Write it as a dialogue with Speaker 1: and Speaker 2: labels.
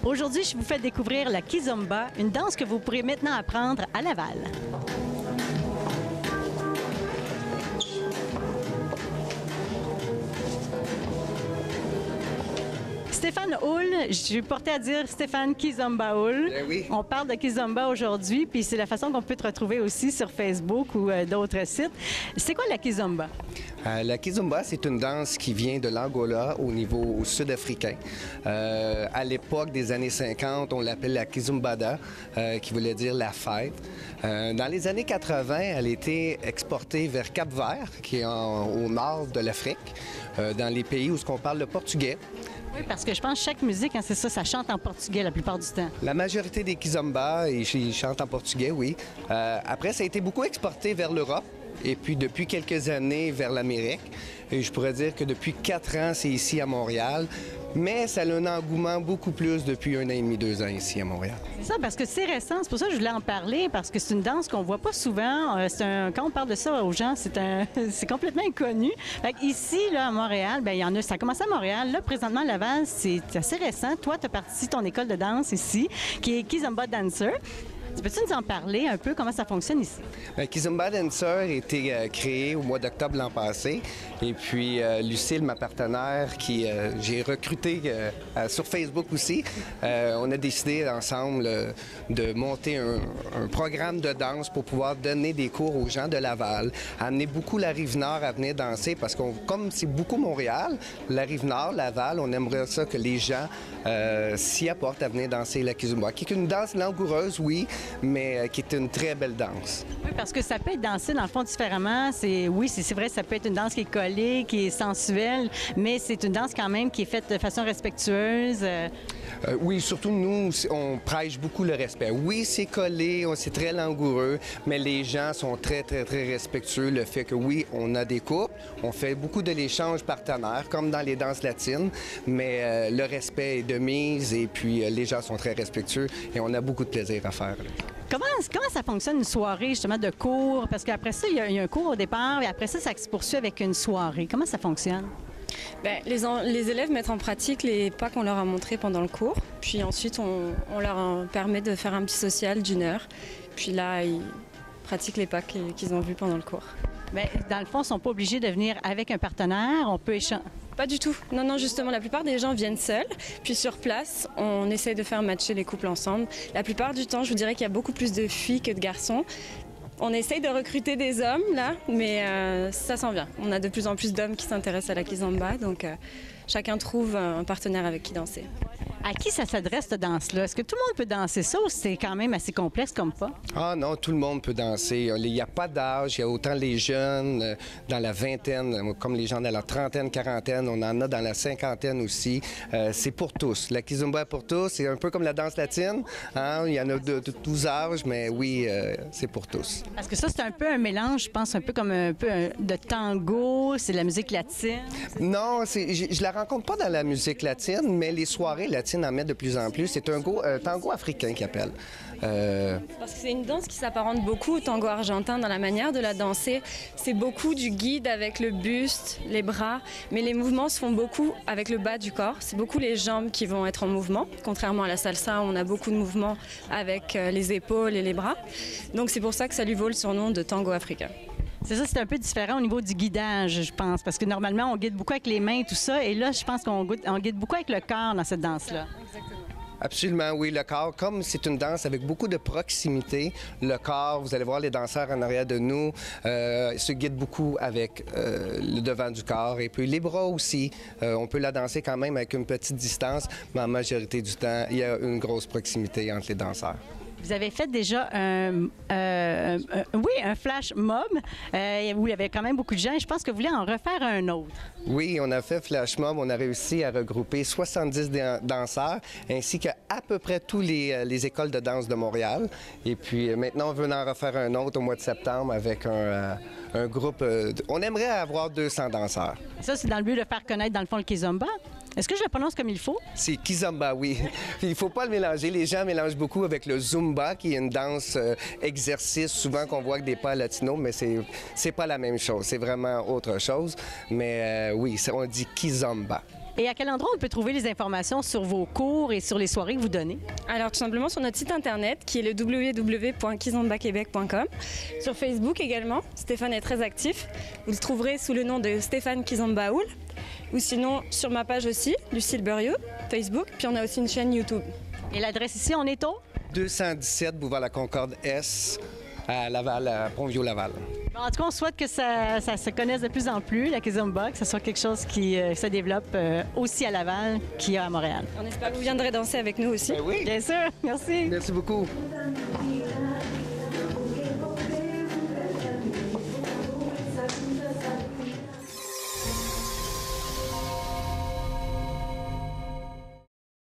Speaker 1: Aujourd'hui, je vous fais découvrir la kizomba, une danse que vous pourrez maintenant apprendre à Laval. Stéphane Hull, je suis portée à dire Stéphane Kizomba Hull.
Speaker 2: Ben oui.
Speaker 1: On parle de kizomba aujourd'hui, puis c'est la façon qu'on peut te retrouver aussi sur Facebook ou d'autres sites. C'est quoi la kizomba?
Speaker 2: La kizomba, c'est une danse qui vient de l'Angola au niveau sud-africain. À l'époque des années 50, on l'appelle la kizumbada, qui voulait dire la fête. Dans les années 80, elle a été exportée vers Cap-Vert, qui est au nord de l'Afrique, dans les pays où on parle le portugais.
Speaker 1: Oui, parce que je pense que chaque musique, hein, c'est ça, ça chante en portugais la plupart du temps.
Speaker 2: La majorité des kizomba, ils chantent en portugais, oui. Après, ça a été beaucoup exporté vers l'Europe. Et puis, depuis quelques années, vers l'Amérique. Et je pourrais dire que depuis 4 ans, c'est ici à Montréal. Mais ça a un engouement beaucoup plus depuis 1 an et demi, 2 ans ici à Montréal.
Speaker 1: C'est ça, parce que c'est récent. C'est pour ça que je voulais en parler, parce que c'est une danse qu'on voit pas souvent. Quand on parle de ça aux gens, c'est complètement inconnu. Fait ici, là, à Montréal, bien, il y en a. Ça a commencé à Montréal. Là, présentement, à Laval, c'est assez récent. Toi, tu as parti ton école de danse ici, qui est Kizomba Dancer. Peux-tu nous en parler un peu, comment ça fonctionne ici?
Speaker 2: Kizomba Dancer a été créé au mois d'octobre l'an passé. Et puis, Lucille, ma partenaire, qui j'ai recruté sur Facebook aussi, on a décidé ensemble de monter un programme de danse pour pouvoir donner des cours aux gens de Laval, amener beaucoup la Rive-Nord à venir danser parce que comme c'est beaucoup Montréal, la Rive-Nord, Laval, on aimerait ça que les gens s'y apportent à venir danser la kizomba, qui est une danse langoureuse, oui, mais qui est une très belle danse.
Speaker 1: Oui, parce que ça peut être dansé, dans le fond, différemment. Oui, c'est vrai, ça peut être une danse qui est collée, qui est sensuelle, mais c'est une danse quand même qui est faite de façon respectueuse.
Speaker 2: Oui, surtout nous, on prêche beaucoup le respect. Oui, c'est collé, c'est très langoureux, mais les gens sont très, très, très respectueux. Le fait que oui, on a des couples, on fait beaucoup de l'échange partenaires, comme dans les danses latines, mais le respect est de mise et puis les gens sont très respectueux et on a beaucoup de plaisir à faire.
Speaker 1: Comment ça fonctionne une soirée justement de cours? Parce qu'après ça, il y a un cours au départ et après ça se poursuit avec une soirée. Comment ça fonctionne?
Speaker 3: Bien, les élèves mettent en pratique les pas qu'on leur a montrés pendant le cours. Puis ensuite, on leur permet de faire un petit social d'1 heure. Puis là, ils pratiquent les pas qu'ils ont vus pendant le cours.
Speaker 1: Bien, dans le fond, ils ne sont pas obligés de venir avec un partenaire. On peut échanger.
Speaker 3: Pas du tout. Non, non, justement, la plupart des gens viennent seuls. Puis sur place, on essaie de faire matcher les couples ensemble. La plupart du temps, je vous dirais qu'il y a beaucoup plus de filles que de garçons. On essaye de recruter des hommes, là, mais ça s'en vient. On a de plus en plus d'hommes qui s'intéressent à la kizomba, donc chacun trouve un partenaire avec qui danser.
Speaker 1: À qui ça s'adresse, cette danse-là? Est-ce que tout le monde peut danser ça ou c'est quand même assez complexe comme pas?
Speaker 2: Ah non, tout le monde peut danser. Il n'y a pas d'âge. Il y a autant les jeunes dans la vingtaine, comme les gens dans la trentaine, quarantaine. On en a dans la cinquantaine aussi. C'est pour tous. La kizomba est pour tous. C'est un peu comme la danse latine. Hein? Il y en a de tous âges, mais oui, c'est pour tous.
Speaker 1: Parce que ça, c'est un peu un mélange, je pense, un peu comme de tango. C'est de la musique latine.
Speaker 2: Non, je la rencontre pas dans la musique latine, mais les soirées latines en mettent de plus en plus. C'est un tango africain qu'ils appellent.
Speaker 3: Parce que c'est une danse qui s'apparente beaucoup au tango argentin dans la manière de la danser. C'est beaucoup du guide avec le buste, les bras, mais les mouvements se font beaucoup avec le bas du corps. C'est beaucoup les jambes qui vont être en mouvement, contrairement à la salsa où on a beaucoup de mouvements avec les épaules et les bras. Donc c'est pour ça que ça lui vaut le surnom de tango africain.
Speaker 1: C'est ça, c'est un peu différent au niveau du guidage, je pense, parce que normalement, on guide beaucoup avec les mains et tout ça, et là, je pense qu'on guide beaucoup avec le corps dans cette danse-là.
Speaker 3: Exactement.
Speaker 2: Absolument, oui. Le corps, comme c'est une danse avec beaucoup de proximité, le corps, vous allez voir les danseurs en arrière de nous, se guident beaucoup avec le devant du corps. Et puis les bras aussi, on peut la danser quand même avec une petite distance, mais en majorité du temps, il y a une grosse proximité entre les danseurs.
Speaker 1: Vous avez fait déjà un flash mob où il y avait quand même beaucoup de gens et je pense que vous voulez en refaire un autre.
Speaker 2: Oui, on a fait flash mob. On a réussi à regrouper 70 danseurs ainsi qu'à peu près toutes les écoles de danse de Montréal. Et puis maintenant, on veut en refaire un autre au mois de septembre avec un groupe. On aimerait avoir 200 danseurs.
Speaker 1: Ça, c'est dans le but de faire connaître, dans le fond, le kizomba. Est-ce que je le prononce comme il faut?
Speaker 2: C'est kizomba, oui. Il ne faut pas le mélanger. Les gens mélangent beaucoup avec le zumba, qui est une danse exercice, souvent qu'on voit avec des pas latinos, mais c'est pas la même chose. C'est vraiment autre chose. Mais oui, on dit kizomba.
Speaker 1: Et à quel endroit on peut trouver les informations sur vos cours et sur les soirées que vous donnez?
Speaker 3: Alors, tout simplement sur notre site internet qui est le www.kizombaquebec.com. Sur Facebook également, Stéphane est très actif. Vous le trouverez sous le nom de Stéphane Kizombaoul. Ou sinon, sur ma page aussi, Lucille Burieux, Facebook. Puis on a aussi une chaîne YouTube.
Speaker 1: Et l'adresse ici, on est au?
Speaker 2: 217 boulevard La Concorde S à Laval, à Pont-Vieux-Laval.
Speaker 1: En tout cas, on souhaite que ça se connaisse de plus en plus, la Kizomba, que ce soit quelque chose qui se développe aussi à Laval qu'il y a à Montréal.
Speaker 3: On espère que vous viendrez danser avec nous aussi.
Speaker 2: Ben oui.
Speaker 1: Bien sûr, merci.
Speaker 2: Merci beaucoup.